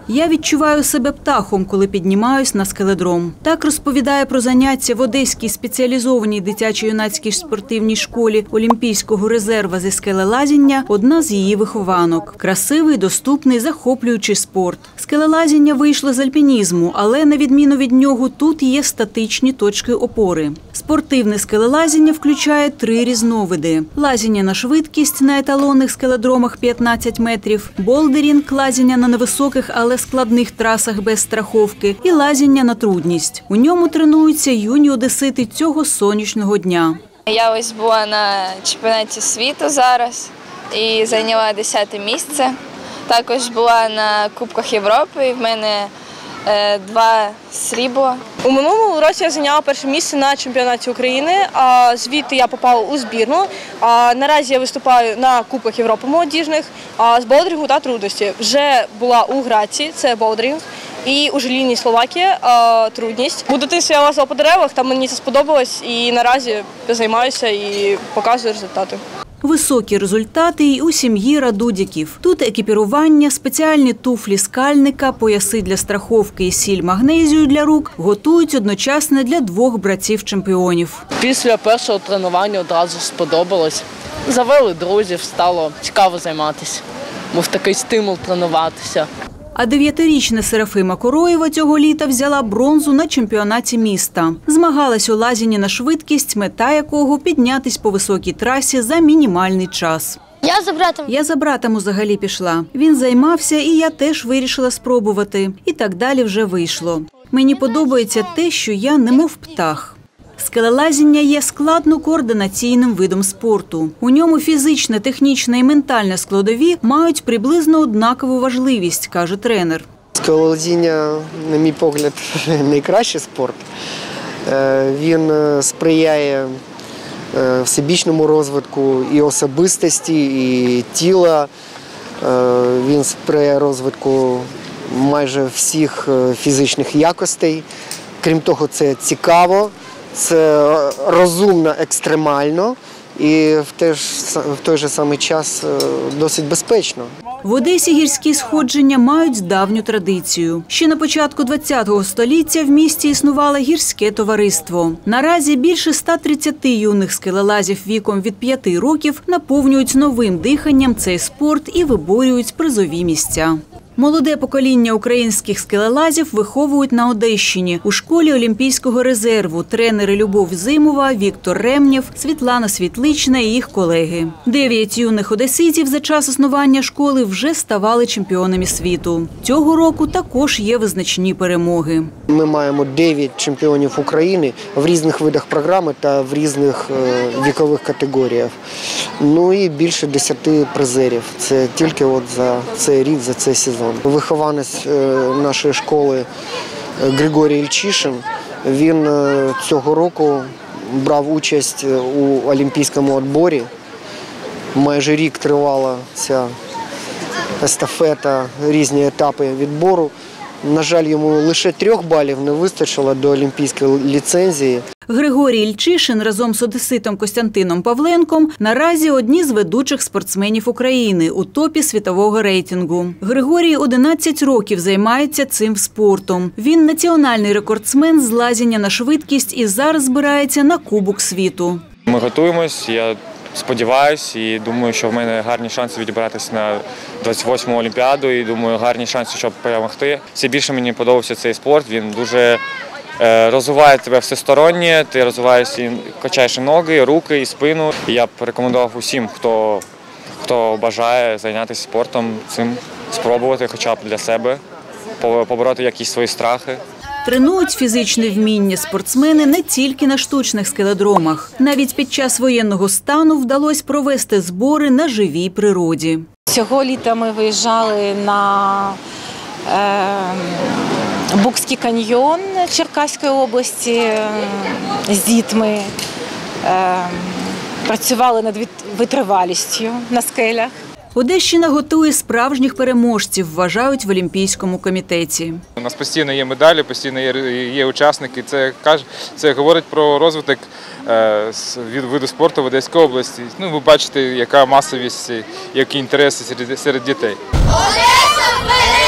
«Я відчуваю себе птахом, коли піднімаюсь на скеледром». Так розповідає про заняття в Одеській спеціалізованій дитячо-юнацькій спортивній школі Олімпійського резерва зі скелелазіння одна з її вихованок. Красивий, доступний, захоплюючий спорт. Скелелазіння вийшло з альпінізму, але на відміну від нього тут є статичні точки опори. Спортивне скелелазіння включає 3 різновиди. Лазіння на швидкість на еталонних скеледромах 15 метрів, болдерінг – лазіння на невисоких, але складних трасах без страховки і лазіння на трудність. У ньому тренуються юні одесити цього сонячного дня. Я ось була на чемпіонаті світу зараз і зайняла 10-те місце. Також була на Кубках Європи і в мене 2 срібла. У минулому році я зайняла перше місце на чемпіонаті України, а звідти я попала у збірну. Наразі я виступаю на Кубках Європи молодіжних з болдерінгу та трудності. Вже була у Граці, це болдерінг, і у Желіній, Словакія, трудність. У дитинстві я лазила по деревах, там мені це сподобалось, і наразі займаюся і показую результати. Високі результати й у сім'ї Радудіків. Тут екіпірування, спеціальні туфлі скальника, пояси для страховки і сіль магнезію для рук готують одночасно для 2 братів-чемпіонів. Після першого тренування одразу сподобалось. Завели друзів, стало цікаво займатися. Був такий стимул тренуватися. А 9-річна Серафима Короєва цього літа взяла бронзу на чемпіонаті міста. Змагалась у лазінні на швидкість, мета якого – піднятись по високій трасі за мінімальний час. Я за братом взагалі пішла. Він займався, і я теж вирішила спробувати. І так далі вже вийшло. Мені подобається те, що я немов птах. Скелелазіння є складно-координаційним видом спорту. У ньому фізична, технічна і ментальна складові мають приблизно однакову важливість, каже тренер. Скелелазіння, на мій погляд, найкращий спорт. Він сприяє всебічному розвитку і особистості, і тіла. Він сприяє розвитку майже всіх фізичних якостей. Крім того, це цікаво. Це розумно, екстремально і в той же самий час досить безпечно. В Одесі гірські сходження мають давню традицію. Ще на початку ХХ століття в місті існувало гірське товариство. Наразі більше 130 юних скелелазів віком від 5 років наповнюють новим диханням цей спорт і виборюють призові місця. Молоде покоління українських скелелазів виховують на Одещині у школі Олімпійського резерву тренери Любов Зимова, Віктор Ремнєв, Світлана Світлична і їх колеги. 9 юних одеситів за час існування школи вже ставали чемпіонами світу. Цього року також є визначні перемоги. Ми маємо 9 чемпіонів України в різних видах програми та в різних вікових категоріях. Ну і більше 10 призерів. Це тільки за цей рік, за цей сезон. Вихованець нашої школи Григорій Ільчишин, він цього року брав участь у олімпійському відборі. Майже рік тривала ця естафета, різні етапи відбору. На жаль, йому лише 3 балів не вистачило до олімпійської ліцензії. Григорій Ільчишин разом з одеситом Костянтином Павленком наразі одні з ведучих спортсменів України у топі світового рейтингу. Григорій 11 років займається цим спортом. Він національний рекордсмен з лазіння на швидкість і зараз збирається на Кубок світу. Ми готуємось, я сподіваюся і думаю, що в мене гарні шанси відібратися на 28-му Олімпіаду і думаю, гарні шанси, щоб перемогти. Все більше мені подобався цей спорт, він дуже розвиває тебе всесторонньо, ти розвиваєшся і качаєш і ноги, і руки, і спину. І я б рекомендував усім, хто бажає зайнятися спортом, цим спробувати хоча б для себе, побороти якісь свої страхи. Тренують фізичне вміння спортсмени не тільки на штучних скеледромах. Навіть під час воєнного стану вдалося провести збори на живій природі. Цього літа ми виїжджали на Букський каньйон Черкаської області з дітьми. Працювали над витривалістю на скелях. Одещина готує справжніх переможців, вважають в Олімпійському комітеті. У нас постійно є медалі, постійно є учасники. Це говорить про розвиток виду спорту в Одеській області. Ви бачите, яка масовість, які інтереси серед дітей.